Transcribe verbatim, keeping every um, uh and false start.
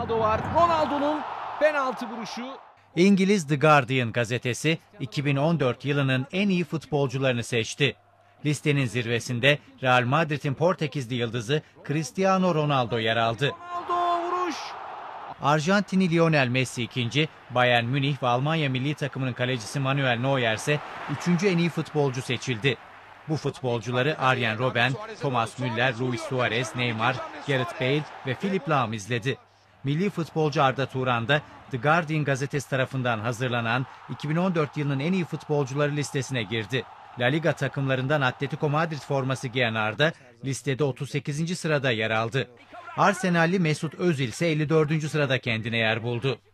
Ronaldo var. Ronaldo'nun penaltı vuruşu. İngiliz The Guardian gazetesi iki bin on dört yılının en iyi futbolcularını seçti. Listenin zirvesinde Real Madrid'in Portekizli yıldızı Cristiano Ronaldo yer aldı. Ronaldo vuruş. Arjantinli Lionel Messi ikinci, Bayern Münih ve Almanya milli takımının kalecisi Manuel Neuer ise üçüncü en iyi futbolcu seçildi. Bu futbolcuları Arjen Robben, Thomas Müller, Luis Suarez, Neymar, Gareth Bale ve Philipp Lahm izledi. Milli futbolcu Arda Turan da The Guardian gazetesi tarafından hazırlanan iki bin on dört yılının en iyi futbolcuları listesine girdi. La Liga takımlarından Atletico Madrid forması giyen Arda listede otuz sekizinci sırada yer aldı. Arsenalli Mesut Özil ise elli dördüncü sırada kendine yer buldu.